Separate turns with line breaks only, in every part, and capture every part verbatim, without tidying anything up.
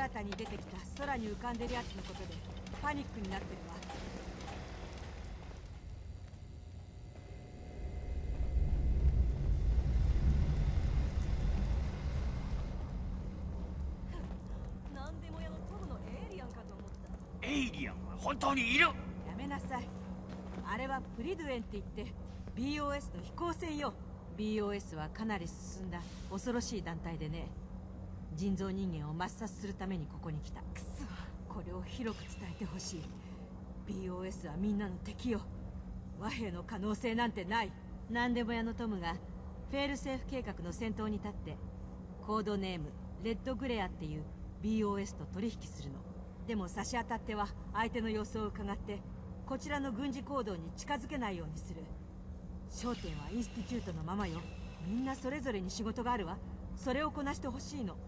新たに出てきた空に浮かんでるやつのことでパニックになってるわ。なんでも屋のトムのエイリアンかと思った。
エイリアンは本当にいる。
やめなさい。あれはプリドゥエンって言って ビーオーエス の飛行船よ。 ビーオーエス はかなり進んだ恐ろしい団体でね、人造人間を抹殺するためにここに来た。くそ、これを広く伝えてほしい。 ビーオーエス はみんなの敵よ。和平の可能性なんてない。何でも屋のトムがフェールセーフ計画の先頭に立ってコードネームレッドグレアっていう ビーオーエス と取引するの。でも差し当たっては相手の様子を伺ってこちらの軍事行動に近づけないようにする。焦点はインスティチュートのままよ。みんなそれぞれに仕事があるわ。それをこなしてほしいの。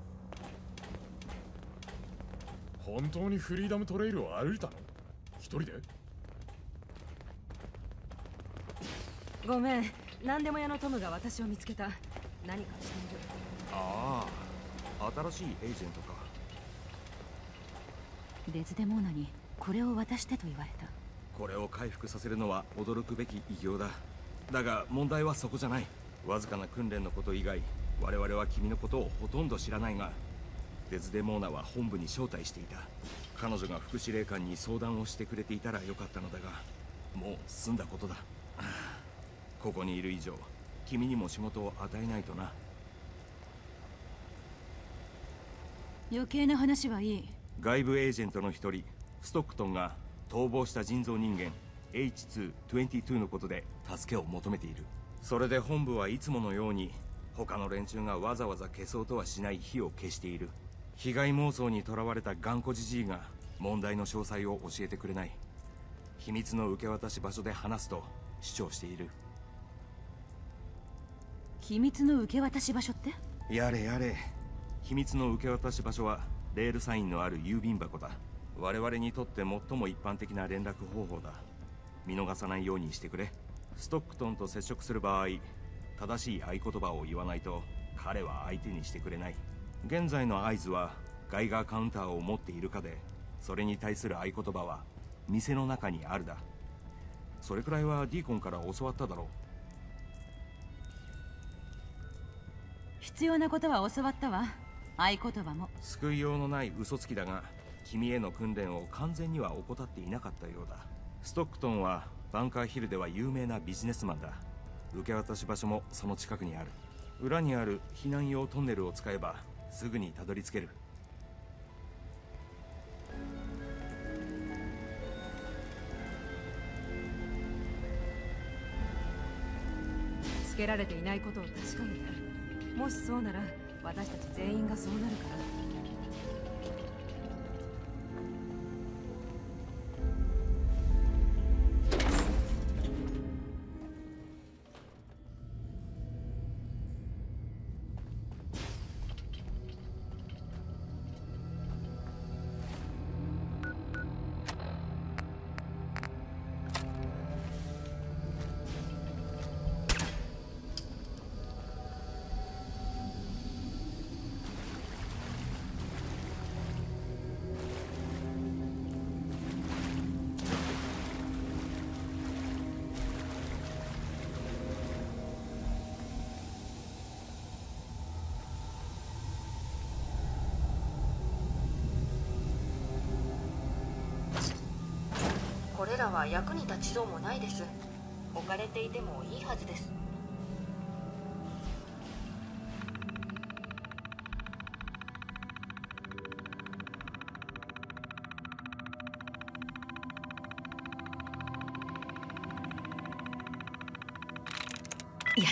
本当にフリーダムトレイルを歩いたの？一人で？
ごめん、何でも屋のトムが私を見つけた。何かしている。
ああ、新しいエージェントか。
デズデモーナにこれを渡してと言われた。
これを回復させるのは驚くべき偉業だ。だが問題はそこじゃない。わずかな訓練のこと以外我々は君のことをほとんど知らないが、デズデモーナは本部に招待していた。彼女が副司令官に相談をしてくれていたらよかったのだが、もう済んだことだ。ここにいる以上君にも仕事を与えないとな。
余計な話はいい。
外部エージェントの一人ストックトンが逃亡した人造人間 エイチツーにじゅうに のことで助けを求めている。それで本部はいつものように他の連中がわざわざ消そうとはしない火を消している。被害妄想にとらわれた頑固じじいが問題の詳細を教えてくれない。秘密の受け渡し場所で話すと主張している。
秘密の受け渡し場所って？
やれやれ。秘密の受け渡し場所はレールサインのある郵便箱だ。我々にとって最も一般的な連絡方法だ。見逃さないようにしてくれ。ストックトンと接触する場合、正しい合言葉を言わないと彼は相手にしてくれない。現在の合図はガイガーカウンターを持っているかで、それに対する合言葉は店の中にあるだ。それくらいはディーコンから教わっただろう。
必要なことは教わったわ。合言葉も。
救いようのない嘘つきだが、君への訓練を完全には怠っていなかったようだ。ストックトンはバンカーヒルでは有名なビジネスマンだ。受け渡し場所もその近くにある。裏にある避難用トンネルを使えばすぐにたどり着ける。
つけられていないことを確かめて。もしそうなら私たち全員がそうなるから。
これらは役に立ちそうもないです。置かれていてもいいはずです。
やった。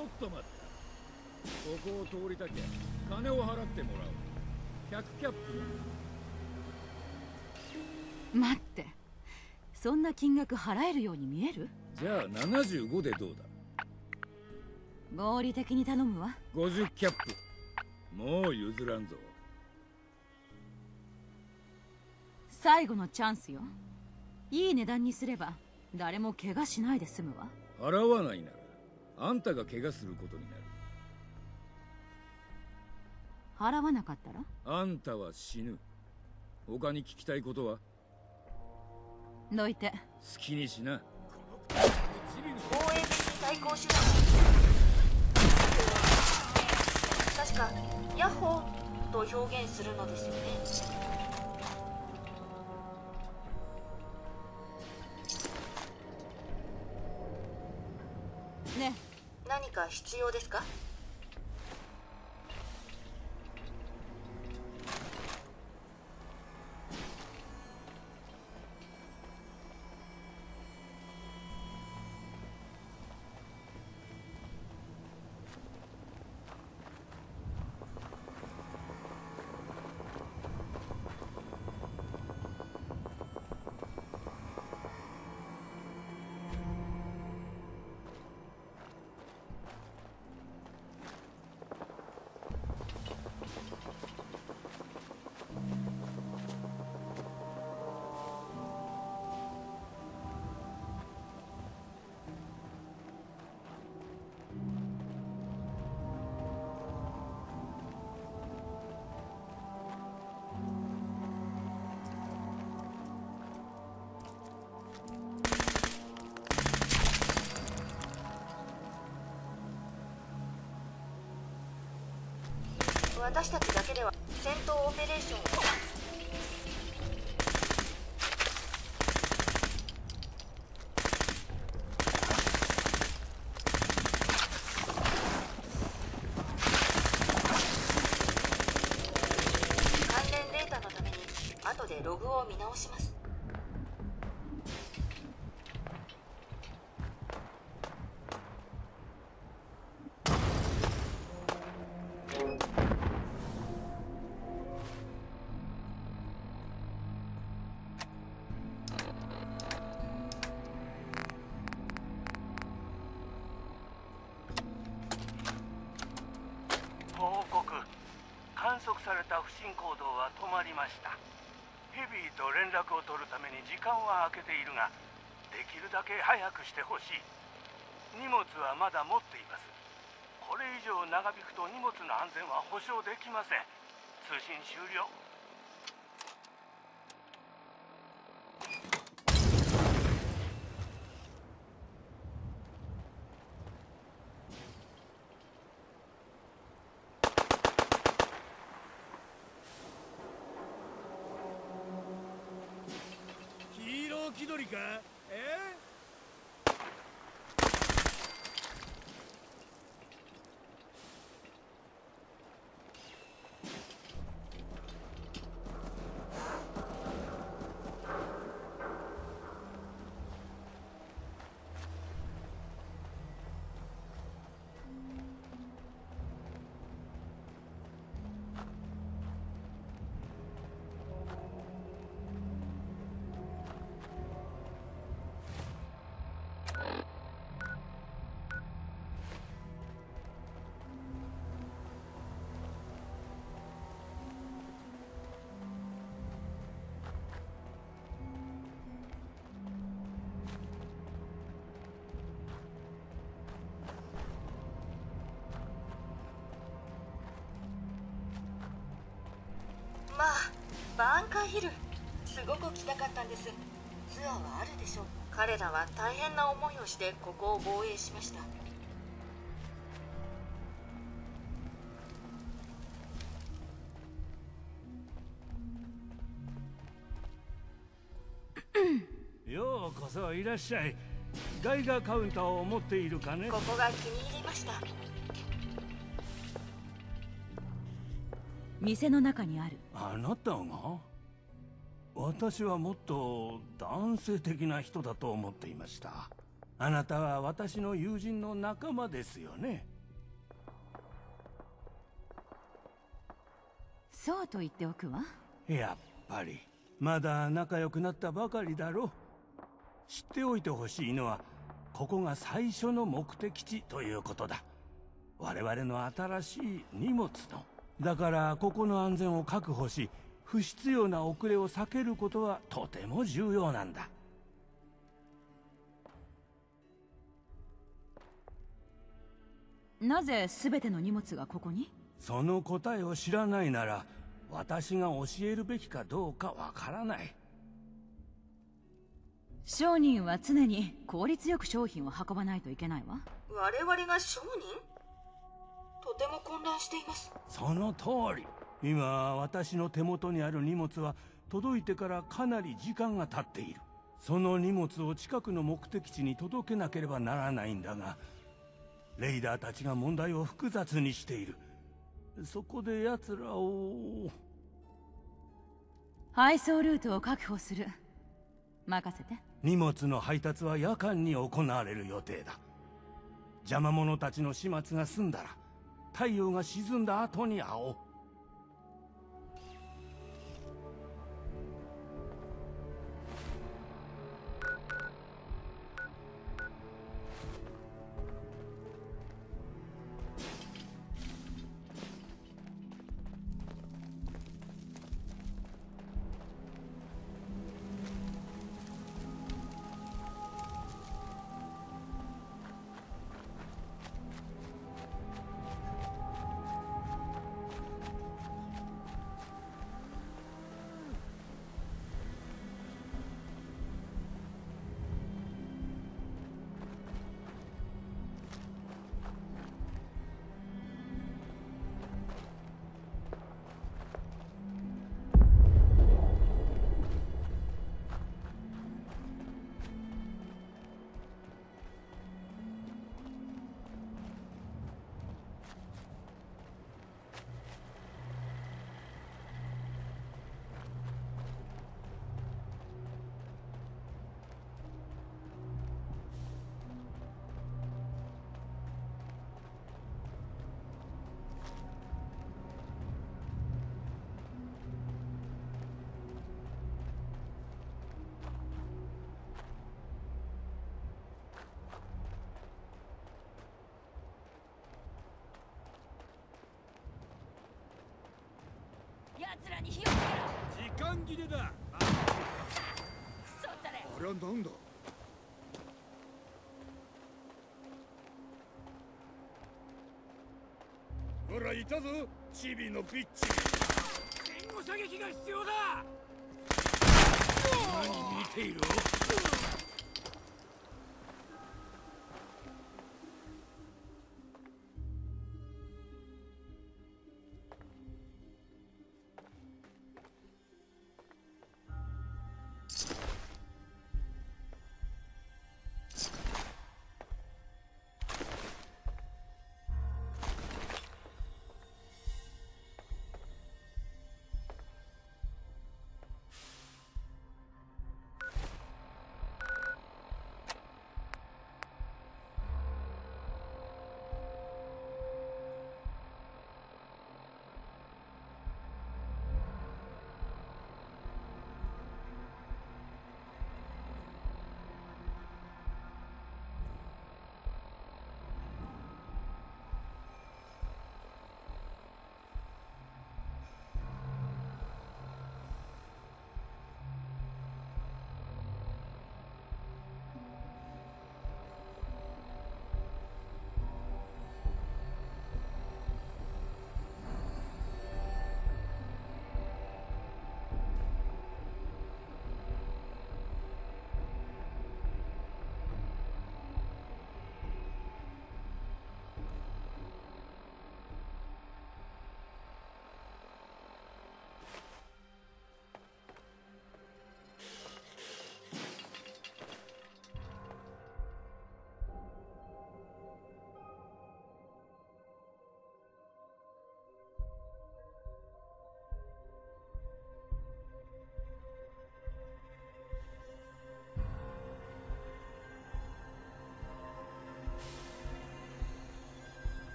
ょっと待った。ここを通りたきゃ金を払ってもらおう。ひゃくキャップ。
待って、そんな金額払えるように見える？
じゃあななじゅうごでどうだ？
合理的に頼むわ。
ごじゅうキャップ。もう譲らんぞ。
最後のチャンスよ。いい値段にすれば誰も怪我しないで済むわ。
払わないならあんたが怪我することになる。
払わなかったら
あんたは死ぬ。他に聞きたいことは？
どいて。
好きにしな。
防衛的対抗手段。確かヤッホーと表現するのですよね。
ね、
何か必要ですか？私たちだけでは戦闘オペレーションを。関連データのために後でログを見直します。
報告。観測された不審行動は止まりました。ヘビーと連絡を取るために時間は空けているが、できるだけ早くしてほしい。荷物はまだ持っています。これ以上長引くと荷物の安全は保証できません。通信終了。
気取りか？え？
まあ、バーンカーヒル、すごく来たかったんです。ツアーはあるでしょう。彼らは大変な思いをしてここを防衛しました。
ようこそいらっしゃい。ガイガーカウンターを持っているかね？
ここが気に入りました。
店の中にある。
あなたが？私はもっと男性的な人だと思っていました。あなたは私の友人の仲間ですよね？
そうと言っておくわ。
やっぱりまだ仲良くなったばかりだろ。知っておいてほしいのは、ここが最初の目的地ということだ。我々の新しい荷物の。だからここの安全を確保し、不必要な遅れを避けることはとても重要なんだ。
なぜ全ての荷物がここに？
その答えを知らないなら、私が教えるべきかどうかわからない。
商人は常に効率よく商品を運ばないといけないわ。
我々が商人？とても混乱しています。
その通り。今私の手元にある荷物は届いてからかなり時間が経っている。その荷物を近くの目的地に届けなければならないんだが、レイダーたちが問題を複雑にしている。そこで奴らを。
配送ルートを確保する。任せて。
荷物の配達は夜間に行われる予定だ。邪魔者たちの始末が済んだら、太陽が沈んだ後に会おう。
奴らに火をつけろ。
時間切れだ。
クソったれ。
あらなんだ。ほらいたぞ、チビのビッチ。
援護射撃が必要だ。
何見ている？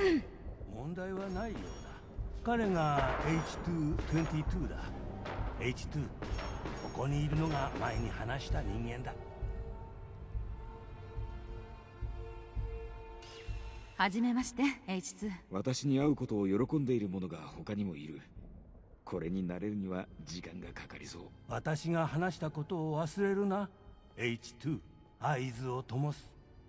問題はないようだ。彼が エイチツーにじゅうに だ。 エイチツー、 ここにいるのが前に話した人間だ。
はじめまして、エイチツー。
私に会うことを喜んでいる者が他にもいる。これに慣れるには時間がかかりそう。
私が話したことを忘れるな。 エイチツー、 合図を灯す。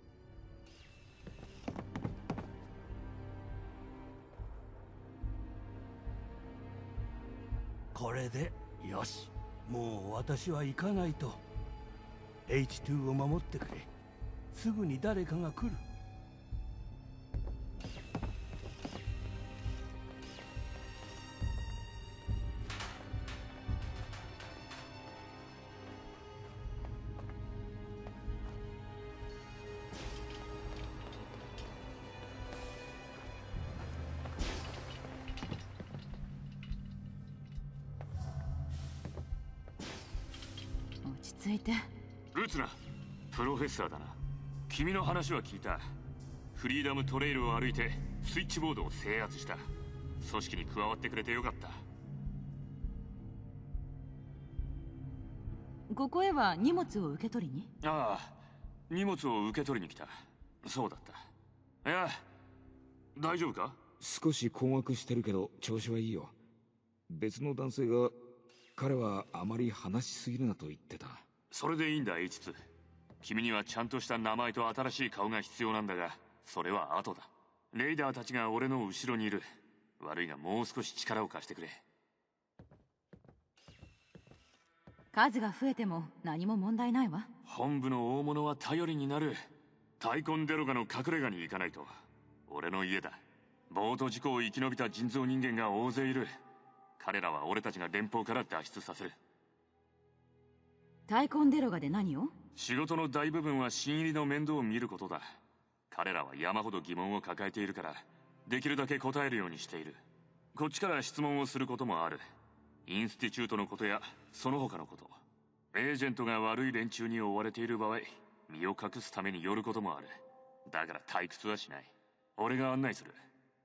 これでよし。もう私は行かないと。 エイチツー を守ってくれ。すぐに誰かが来る。
落ち着いて。
撃つな。プロフェッサーだな。君の話は聞いた。フリーダムトレイルを歩いてスイッチボードを制圧した。組織に加わってくれてよかった。
ここへは荷物を受け取りに？
ああ、荷物を受け取りに来た。そうだった。いや、大丈夫か？
少し困惑してるけど調子はいいよ。別の男性が、彼はあまり話しすぎるなと言ってた。
それでいいんだ、エイチツー。君にはちゃんとした名前と新しい顔が必要なんだが、それは後だ。レイダーたちが俺の後ろにいる。悪いがもう少し力を貸してくれ。
数が増えても何も問題ないわ。
本部の大物は頼りになる。タイコンデロガの隠れ家に行かないと。俺の家だ。ボート事故を生き延びた人造人間が大勢いる。彼らは俺たちが連邦から脱出させる。
タイコンデロガで何を？
仕事の大部分は新入りの面倒を見ることだ。彼らは山ほど疑問を抱えているから、できるだけ答えるようにしている。こっちから質問をすることもある。インスティチュートのことやその他のこと。エージェントが悪い連中に追われている場合、身を隠すために寄ることもある。だから退屈はしない。俺が案内する。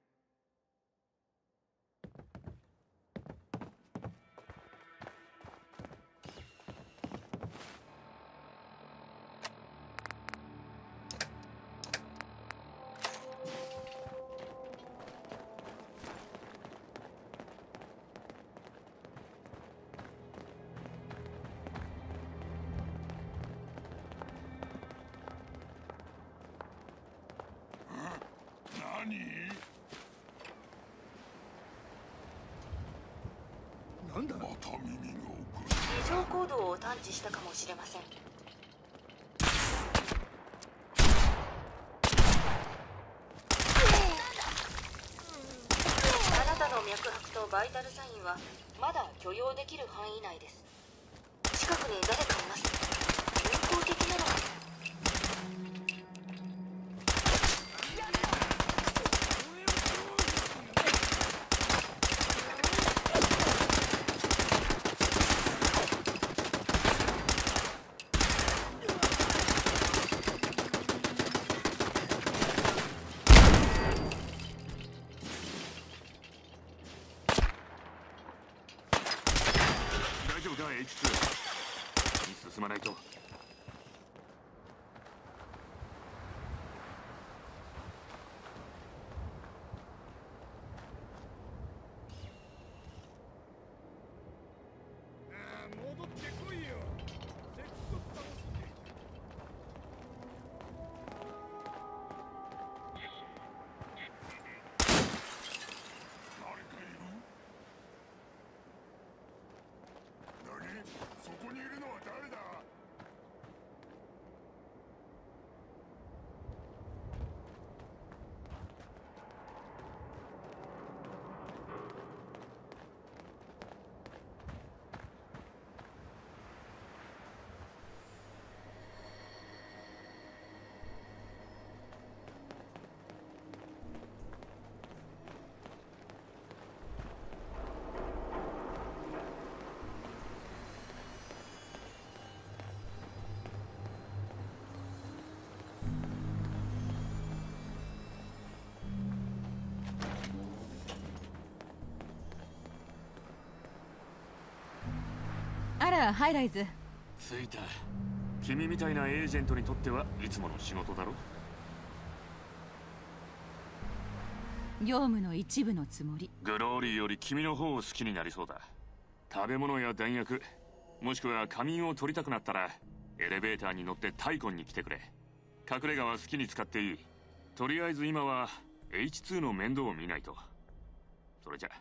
なんだ？
異常行動を探知したかもしれません。あなたの脈拍とバイタルサインはまだ許容できる範囲内です。近くに誰かいます。有効的なのは
エイチツー。に進まないと
ゃあハイライズ。
着いた。君みたいなエージェントにとってはいつもの仕事だろ。
業務の一部のつもり。
グローリーより君の方を好きになりそうだ。食べ物や弾薬、もしくは仮眠を取りたくなったらエレベーターに乗ってタイコンに来てくれ。隠れ家は好きに使っていい。とりあえず今は エイチツー の面倒を見ないと。それじゃ。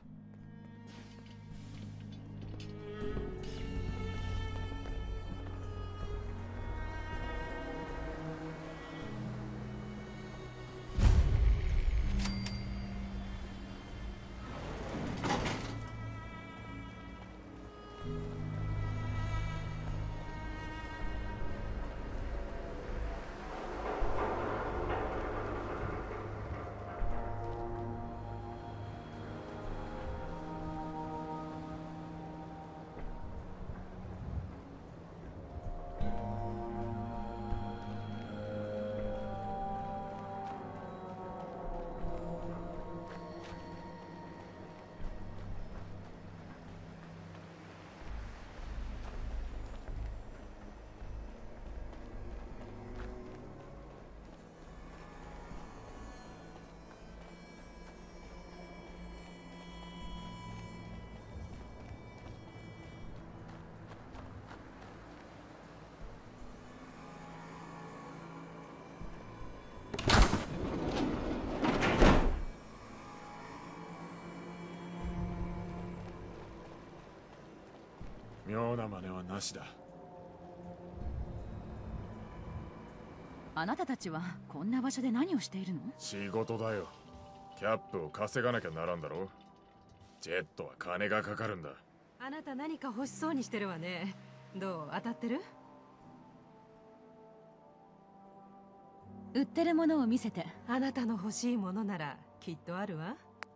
妙な真似はなしだ。
あなたたちはこんな場所で何をしているの？
仕事だよ。キャップを稼がなきゃならんだろ。ジェットは金がかかるんだ。
あなた何か欲しそうにしてるわね。どう、当たってる？
売ってるものを見せて。
あなたの欲しいものならきっとあるわ。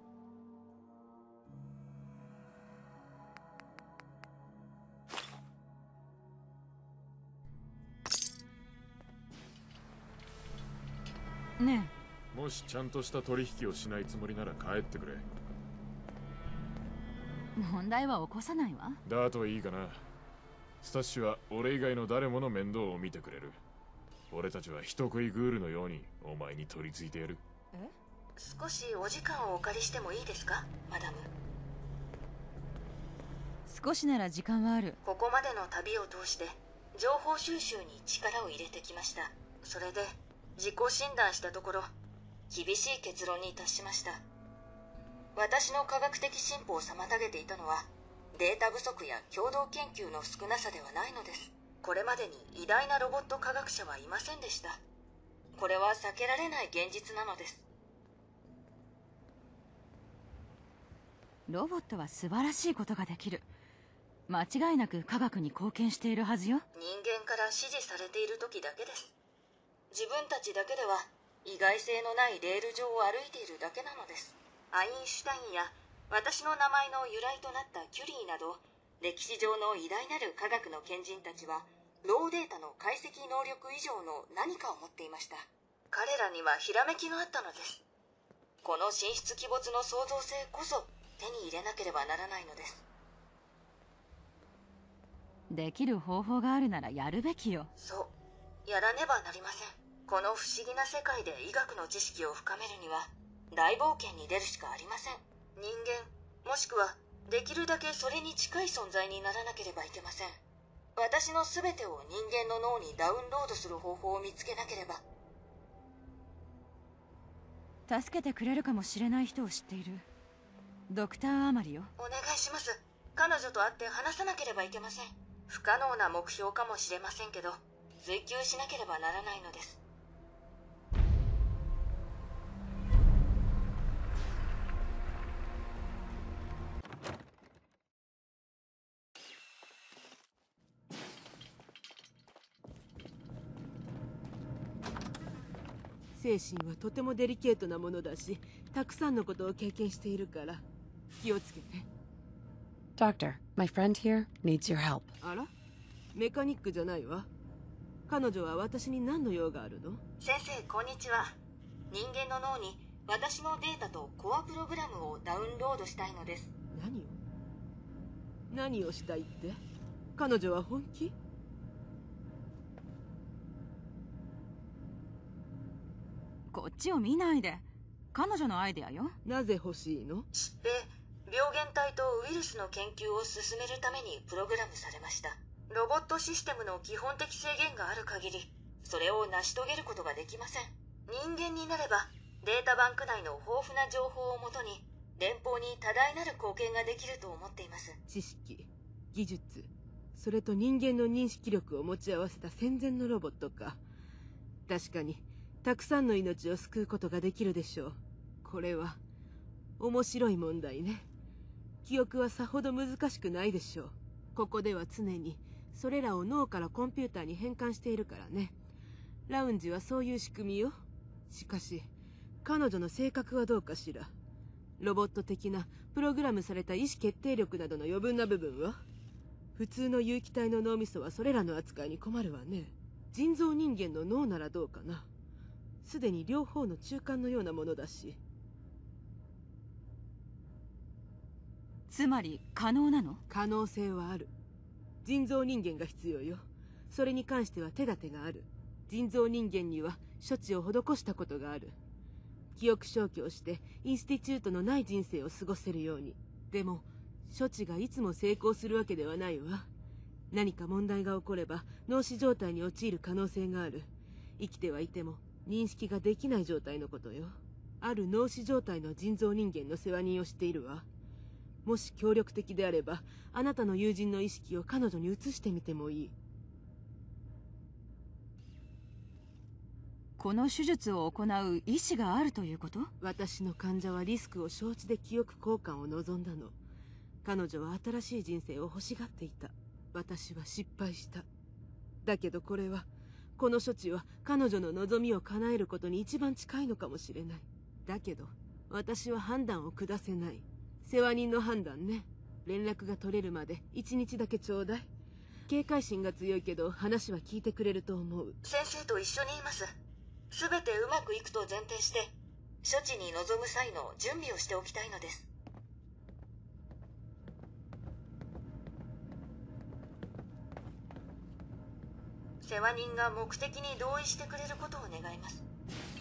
ね
え、もしちゃんとした取引をしないつもりなら帰ってくれ。
問題は起こさないわ。
だといいかな。スタッシュは俺以外の誰もの面倒を見てくれる。俺たちは人食いグールのようにお前に取り付いてやる。
え？少しお時間をお借りしてもいいですか、マダム。
少しなら時間はある。
ここまでの旅を通して情報収集に力を入れてきました。それで自己診断したところ厳しい結論に達しました。私の科学的進歩を妨げていたのはデータ不足や共同研究の少なさではないのです。これまでに偉大なロボット科学者はいませんでした。これは避けられない現実なのです。
ロボットは素晴らしいことができる。間違いなく科学に貢献しているはずよ。
人間から支持されている時だけです。自分たちだけでは意外性のないレール上を歩いているだけなのです。アインシュタインや私の名前の由来となったキュリーなど歴史上の偉大なる科学の賢人たちはローデータの解析能力以上の何かを持っていました。彼らにはひらめきがあったのです。この神出鬼没の創造性こそ手に入れなければならないのです。
できる方法があるならやるべきよ。
そう、やらねばなりません。この不思議な世界で医学の知識を深めるには大冒険に出るしかありません。人間もしくはできるだけそれに近い存在にならなければいけません。私の全てを人間の脳にダウンロードする方法を見つけなければ。
助けてくれるかもしれない人を知っている。ドクターアマリよ。
お願いします。彼女と会って話さなければいけません。不可能な目標かもしれませんけど追求しなければならないのです。
精神はとてもデリケートなものだし、たくさんのことを経験しているから気をつけて。
Doctor, my friend here needs your help.
あら、メカニックじゃないわ。彼女は私に何の用があるの？
先生、こんにちは。人間の脳に私のデータとコアプログラムをダウンロードしたいのです。
何を何をしたいって？ 彼女は本気？
こっちを見ないで。彼女のアイデアよ。
なぜ欲しいの？
疾病、病原体とウイルスの研究を進めるためにプログラムされました。ロボットシステムの基本的制限がある限り、それを成し遂げることができません。人間になれば、データバンク内の豊富な情報をもとに、連邦に多大なる貢献ができると思っています。
知識、技術、それと人間の認識力を持ち合わせた戦前のロボットか。確かに、たくさんの命を救うことができるでしょう。これは、面白い問題ね。記憶はさほど難しくないでしょう。ここでは常に、それらを脳からコンピューターに変換しているからね。ラウンジはそういう仕組みよ。しかし、彼女の性格はどうかしら。ロボット的なプログラムされた意思決定力などの余分な部分は？普通の有機体の脳みそはそれらの扱いに困るわね。人造人間の脳ならどうかな。すでに両方の中間のようなものだし。
つまり可能なの？
可能性はある。人造人間が必要よ。それに関しては手立てがある。人造人間には処置を施したことがある。記憶消去をしてインスティチュートのない人生を過ごせるように。でも処置がいつも成功するわけではないわ。何か問題が起これば脳死状態に陥る可能性がある。生きてはいても認識ができない状態のことよ。ある脳死状態の人造人間の世話人をしているわ。もし協力的であればあなたの友人の意識を彼女に移してみてもいい。
この手術を行う意思があるということ？
私の患者はリスクを承知で記憶交換を望んだの。彼女は新しい人生を欲しがっていた。私は失敗した。だけどこれは、この処置は彼女の望みを叶えることに一番近いのかもしれない。だけど私は判断を下せない。世話人の判断ね。連絡が取れるまで一日だけちょうだい。警戒心が強いけど話は聞いてくれると思う。
先生と一緒にいます。すべてうまくいくと前提して処置に臨む際の準備をしておきたいのです。世話人が目的に同意してくれることを願います。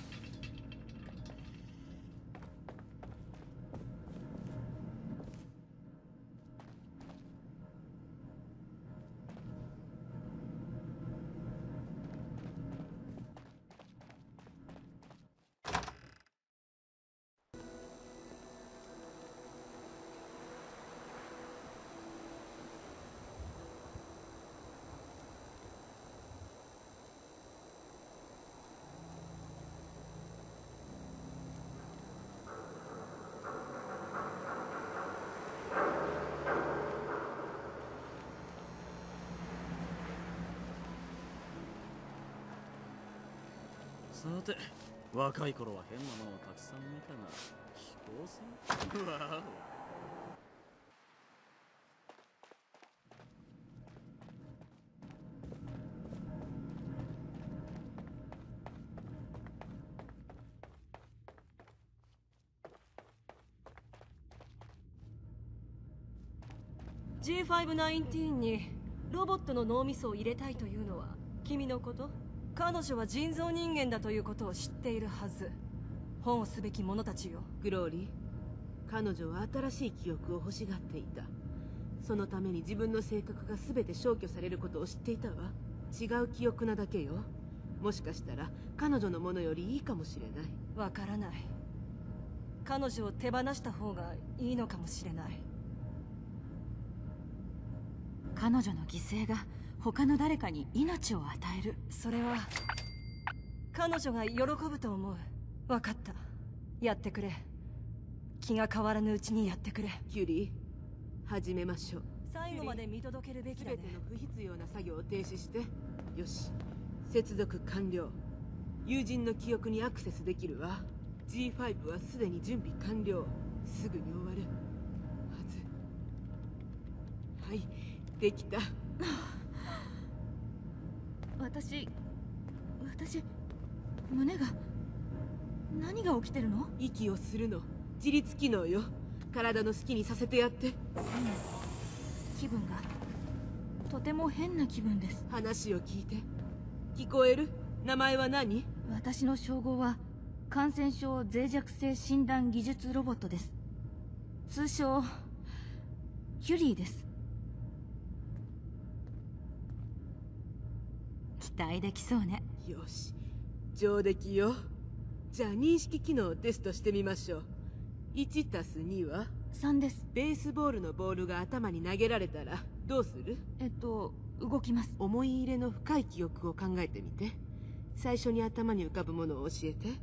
さて、若い頃は変なものをたくさん見たが、飛行船？わお。
ジーファイブナインティーン にロボットの脳みそを入れたいというのは君のこと？彼女は人造人間だということを知っているはず。本をすべき者たちよ。
グローリー、彼女は新しい記憶を欲しがっていた。そのために自分の性格が全て消去されることを知っていたわ。違う記憶なだけよ。もしかしたら彼女のものよりいいかもしれない。
わからない。彼女を手放した方がいいのかもしれない。
彼女の犠牲が他の誰かに命を与える。
それは彼女が喜ぶと思う。分かった。やってくれ。気が変わらぬうちにやってくれ。
キュリー、始めましょう。
最後まで見届けるべきだね。
全ての不必要な作業を停止して。よし、接続完了。友人の記憶にアクセスできるわ。 ジーファイブ はすでに準備完了。すぐに終わるはず。はい、できた。
私私胸が何が起きてるの？
息をするの。自律機能よ。体の好きにさせてやって。
気分がとても変な気分です。
話を聞いて。聞こえる？名前は何？
私の称号は感染症脆弱性診断技術ロボットです。通称キュリーです。期待できそうね。
よし、上出来よ。じゃあ認識機能をテストしてみましょう。いちたすには
さんです。
ベースボールのボールが頭に投げられたらどうする？
えっと動きます。
思い入れの深い記憶を考えてみて。最初に頭に浮かぶものを教えて。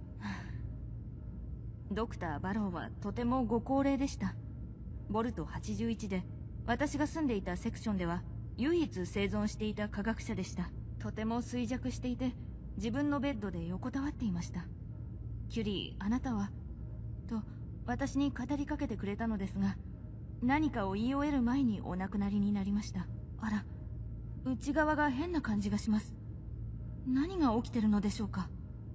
ドクター・バローはとてもご高齢でした。ボルトはちじゅういちで、私が住んでいたセクションでは唯一生存していた科学者でした。とても衰弱していて、自分のベッドで横たわっていました。キュリー、あなたはと私に語りかけてくれたのですが、何かを言い終える前にお亡くなりになりました。あら、内側が変な感じがします。何が起きてるのでしょうか。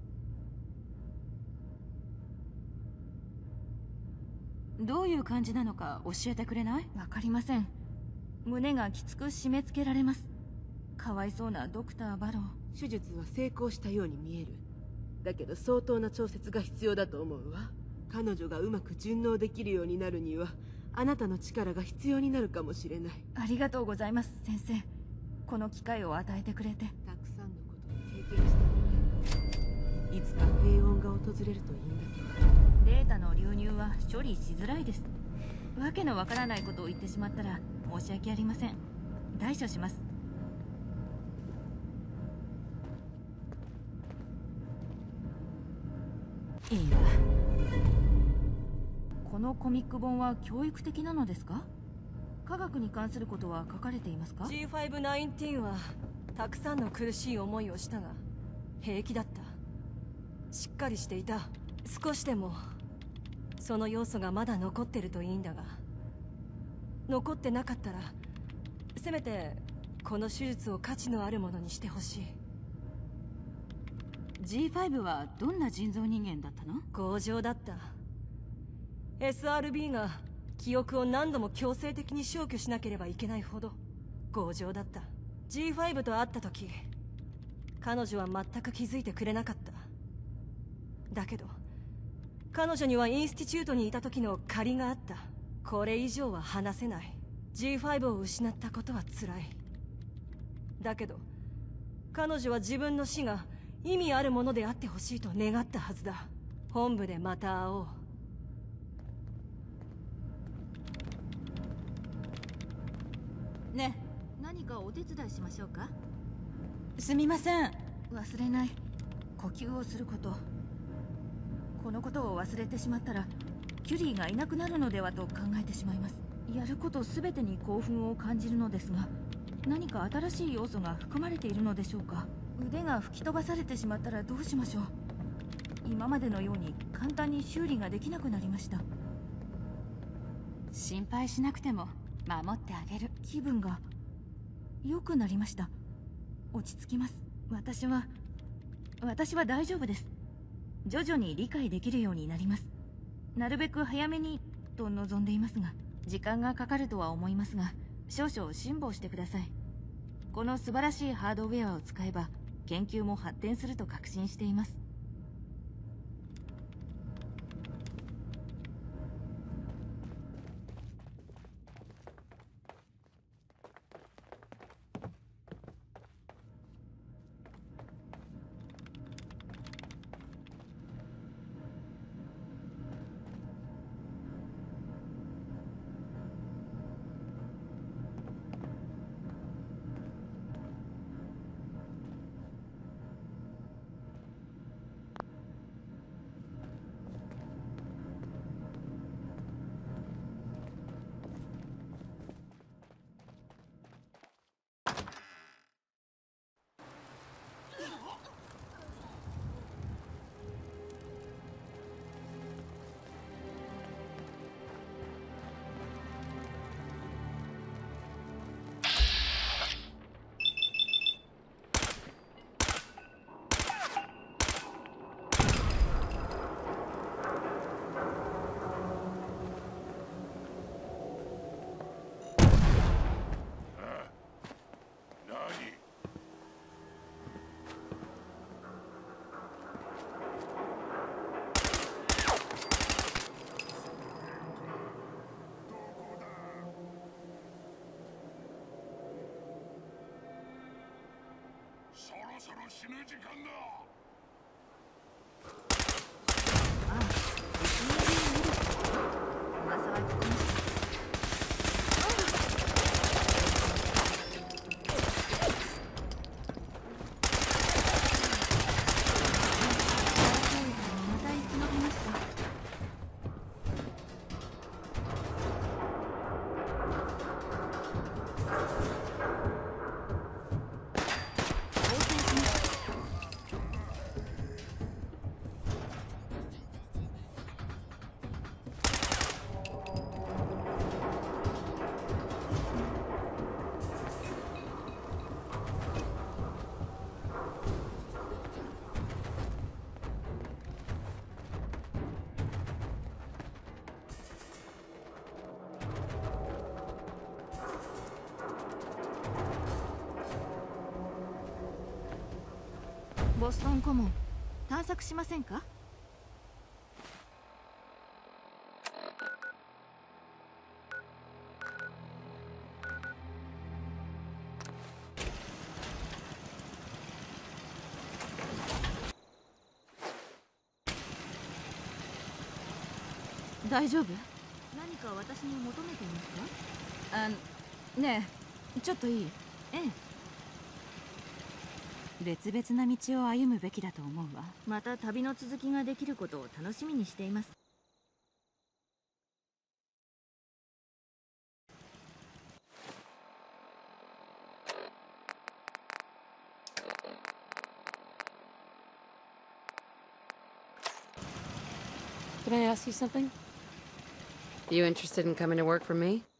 どういう感じなのか教えてくれない？わかりません。胸がきつく締め付けられます。かわいそうなドクター・バロー。
手術は成功したように見える。だけど相当な調節が必要だと思うわ。彼女がうまく順応できるようになるにはあなたの力が必要になるかもしれない。
ありがとうございます、先生。この機会を与えてくれて。
たくさんのことを経験したので、いつか平穏が訪れるといいんだけど。
データの流入は処理しづらいです。わけのわからないことを言ってしまったら申し訳ありません。対処します。いいな。このコミック本は教育的なのですか？科学に関することは書かれていますか？
ジーファイブナインティーン はたくさんの苦しい思いをしたが平気だった。しっかりしていた。少しでもその要素がまだ残ってるといいんだが、残ってなかったらせめてこの手術を価値のあるものにしてほしい。
ジーファイブ はどんな人造人間だったの？
強情だった。 エスアールビー が記憶を何度も強制的に消去しなければいけないほど強情だった。 ジーファイブ と会った時彼女は全く気づいてくれなかった。だけど彼女にはインスティチュートにいた時の借りがあった。これ以上は話せない。 ジーファイブ を失ったことは辛い。だけど彼女は自分の死が意味あるものであってほしいと願ったはずだ。本部でまた会おう。
ねえ、何かお手伝いしましょうか？すみません。忘れない。呼吸をすること。このことを忘れてしまったらキュリーがいなくなるのではと考えてしまいます。やることすべてに興奮を感じるのですが、何か新しい要素が含まれているのでしょうか？腕が吹き飛ばされてしまったらどうしましょう。今までのように簡単に修理ができなくなりました。心配しなくても守ってあげる。気分が良くなりました。落ち着きます。私は私は大丈夫です。徐々に理解できるようになります。なるべく早めにと望んでいますが、時間がかかるとは思いますが、少々辛抱してください。この素晴らしいハードウェアを使えば研究も発展すると確信しています。
死ぬ時間だ。
ああ、別にいる噂は聞きました。ボストン顧問、探索しませんか？大丈夫？何か私に求めていますか？あ、ねえ、ちょっといい？ええ。別々な道を歩むべきだと思うわ。また旅の続きができることを楽しみにしています。
Can I ask you something? You interested in coming to work for me?